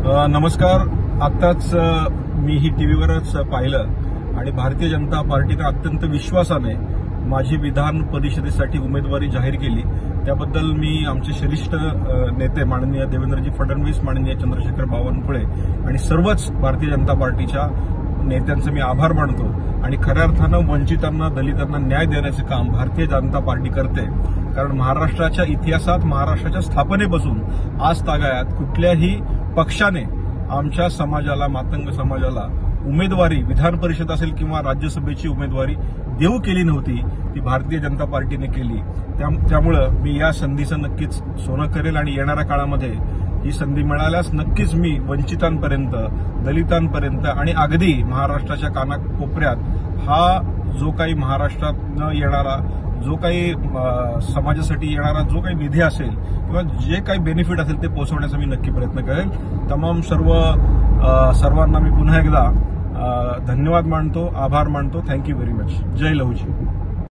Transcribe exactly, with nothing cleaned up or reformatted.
अ, नमस्कार. आत्ताच अ, मी ही टीव्हीवरच पाहिलं आणि भारतीय जनता पार्टीनं अत्यंत विश्वासाने माझी विधान परिषदेसाठी उमेदवारी जाहीर केली. त्याबद्दल मी आमचे श्रेष्ठ अ, नेते माननीय देवेंद्रजी फडणवीस, माननीय चंद्रशेखर बावनकुळे आणि सर्वच भारतीय जनता पार्टीच्या नेत्यांचे मी आभार मानतो. आणि खऱ्या अर्थानं वंचितांना, दलितांना न्याय देण्याचे काम भारतीय जनता पार्टी करते. कारण महाराष्ट्राच्या इतिहासात, महाराष्ट्राच्या स्थापनेपासून आज तागायत कुठल्याही पक्षाने आमच्या समाजाला, मातंग समाजाला उमेदवारी, विधान परिषद असेल किंवा राज्यसभेची उमेदवारी देऊ केली नव्हती. ती भारतीय जनता पार्टीने केली. त्यामुळं मी या संधीचं नक्कीच सोनं करेल आणि येणाऱ्या काळामध्ये ही संधी मिळाल्यास नक्कीच मी वंचितांपर्यंत, दलितांपर्यंत आणि अगदी महाराष्ट्राच्या कानाकोपऱ्यात हा जो काही महाराष्ट्रातनं येणारा, जो काही समाजासाठी येणारा जो काही निधी असेल किंवा जे काही बेनिफिट असेल ते पोहोचवण्याचा मी नक्की प्रयत्न करेल. तमाम सर्व सर्वांना मी पुन्हा एकदा धन्यवाद मानतो, आभार मानतो. Thank you very much. जय लहुजी.